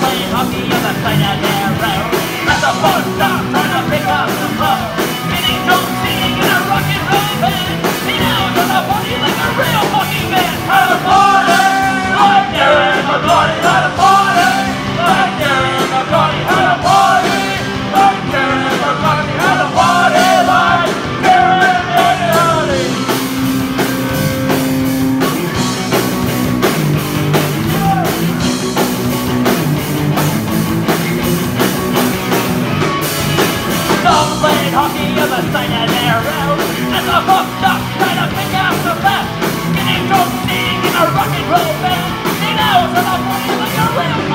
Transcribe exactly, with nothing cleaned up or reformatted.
playing hockey on the side of their road. At the bus stop trying to pick up the clothes. Getting drunk singing in a rock and roll band. He knows on the party like a real fucking man. Had a party! Like Darren McCarty had a party! Like Darren McCarty had a party! Like Darren McCarty had a party! Like Darren McCarty! Some playing hockey on the side of their road. At the bus stop trying to pick out the best. Getting drunk singing in a rock and roll band. He knows on the party like a real